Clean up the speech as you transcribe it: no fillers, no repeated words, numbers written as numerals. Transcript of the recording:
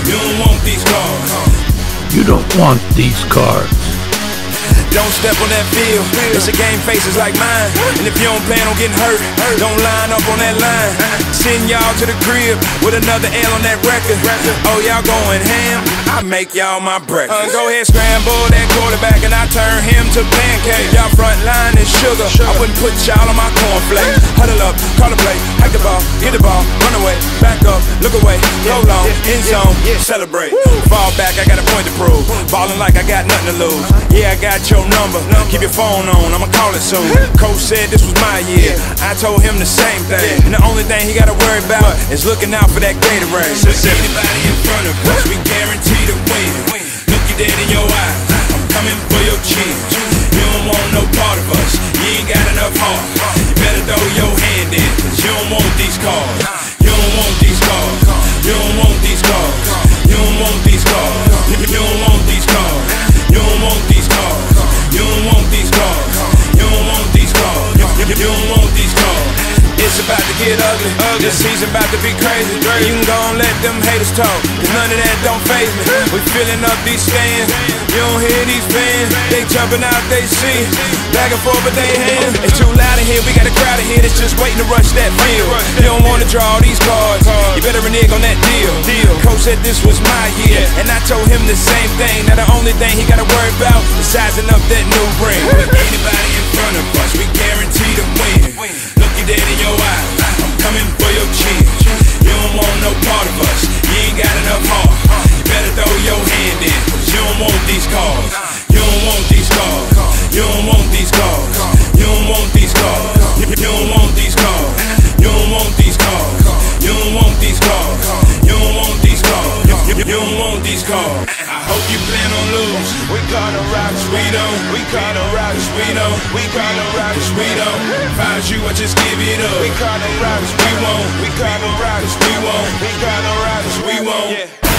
You don't want these cars. You don't want these cars. Don't step on that field, it's a game faces like mine. And if you don't plan on getting hurt, don't line up on that line. Send y'all to the crib with another L on that record. Oh, y'all going ham? I make y'all my breakfast. Go ahead, scramble that quarterback and I turn him to pancake. Y'all front line is sugar, I wouldn't put y'all on my cornflake. Huddle up, call a play, hike the ball, get the ball, run away, back up, look away, go long, end zone, celebrate. Fall back, I got a point to prove. Ballin' like I got nothing to lose. Yeah, I got your number, keep your phone on, I'ma call it soon. Coach said this was my year, I told him the same thing. And the only thing he gotta worry about is looking out for that Gatorade. So anybody in front of us, we guarantee to win. Look you dead in your eyes, I'm coming for your chin. You don't want no part of us, you ain't got enough heart. You better throw your hand in, cause you don't want these cars. You don't want these cars. You don't want these cars. You don't want these cars. You don't want these cars. You don't want these cars. You don't want these cars. You don't want these cars. You don't want these cars. It's about to get ugly. This season about to be crazy. You can go and let them haters talk, cause none of that don't faze me. We filling up these stands. You don't hear these fans. They jumping out they see, back and forth with their hands. It's too loud in here, we got a crowd in here that's just waiting to rush that field. You don't wanna draw these cards, you better renege on that deal. Coach said this was my year, and I told him the same thing. Now the only thing he gotta worry about is sizing up that new ring. Anybody in front of us, we guarantee to win. Look you dead in your eyes, I'm coming for your chin. You don't want no part of us, you ain't got enough heart. You better throw your hand in, cause you don't want these cars. You don't want these cars. You don't want these cars. You don't want these cars. You don't want these cars. You don't want these cars. You don't want these cars. You don't want these cars. You don't want these cars. I hope you plan on lose. We call the Rockets, we don't. We call the Rockets, we don't. We call the Rockets, we don't. Find you, I just give it up. We call the Rockets, we won't. We call the Rockets, we won't. We call the Rockets, we won't.